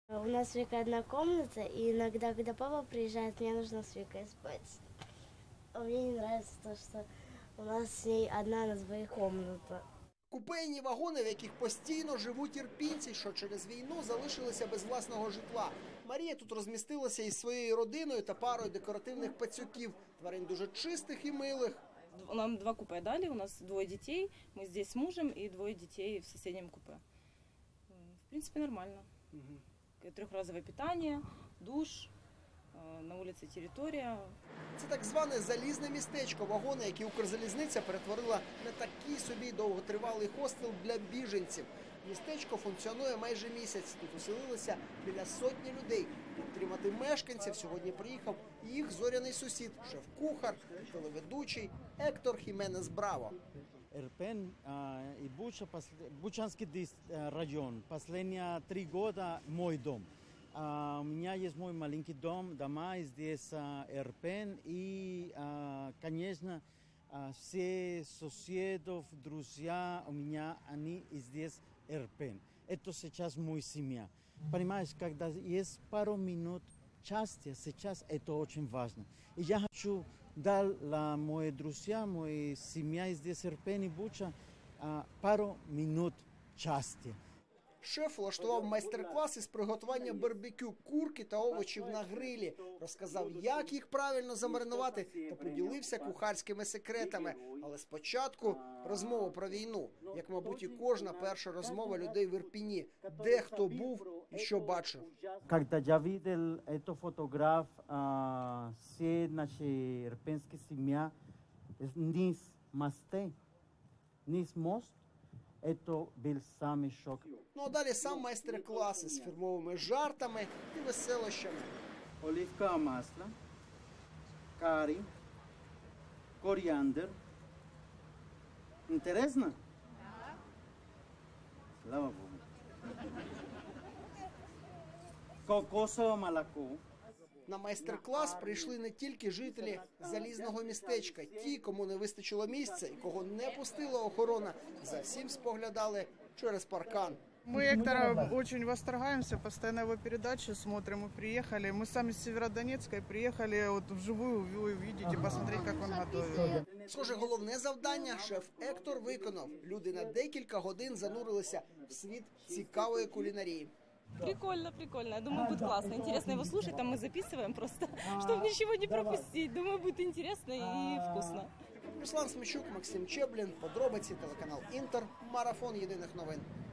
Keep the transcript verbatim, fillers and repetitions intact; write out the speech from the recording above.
У нас с Викой одна комната, и иногда, когда папа приезжает, мне нужно с Викой спать. А мне не нравится то, что у нас с ней одна на двоих комната. Купейні вагони, в яких постійно живуть ірпінці, що через війну залишилися без власного житла. Марія тут розмістилася із своєю родиною та парою декоративних пацюків. Тварин дуже чистих і милих. Нам два купе дали, у нас двое детей, мы здесь с мужем и двое детей в соседнем купе. В принципе, нормально. Угу. Трехразовое питание, душ, на вулиці територія. Це так зване залізне містечко, вагони, які Укрзалізниця перетворила на такий собі довготривалий хостел для біженців. Містечко функціонує майже місяць. Тут оселилося біля сотні людей. Підтримати мешканців сьогодні приїхав їх зоряний сусід, шеф-кухар, телеведучий Ектор Хіменес Браво. Ирпен и Буча, Бучанский район. Последние три года мой дом. Uh, у меня есть мой маленький дом, дома здесь uh, Ирпен и, uh, конечно, uh, все соседов, друзья у меня, они здесь Ирпен. Это сейчас моя семья. Понимаешь, когда есть пару минут счастья, сейчас это очень важно. И я хочу дать моим друзьям, моей семье здесь Ирпен и Буча uh, пару минут счастья. Шеф влаштував майстер-клас із приготування барбекю, курки та овочів на грилі. Розказав, як їх правильно замаринувати та поділився кухарськими секретами. Але спочатку розмова про війну, як, мабуть, і кожна перша розмова людей в Ірпіні. Де хто був і що бачив. Коли я бачив цю фотографію, всі наші ірпенські сім'ї, низ мости, низ мост, це був самий шок. Ну а далі сам майстер-клас із фірмовими жартами і веселощами. Оливкове масло, карі, коріандр. Інтересно? Так. Слава Богу. Кокосове молоко. На майстер-клас прийшли не тільки жителі залізного містечка. Ті, кому не вистачило місця і кого не пустила охорона, за всім споглядали через паркан. Мы Эктора очень восторгаемся, постоянно его передачи смотрим. Мы приехали, мы сами с Северодонецка и приехали вот вживую, вы увидите, посмотреть, как он готовит. Схоже, головне завдання шеф Ектор виконав. Люди на декілька годин занурилися в світ цікавої кулінарії. Прикольно, прикольно. Я думаю, будет классно. Интересно его слушать, там мы записываем просто, чтобы ничего не пропустить. Думаю, будет интересно и вкусно. Руслан Смещук, Максим Чеблін, подробиці, телеканал Інтер, марафон єдиних новин.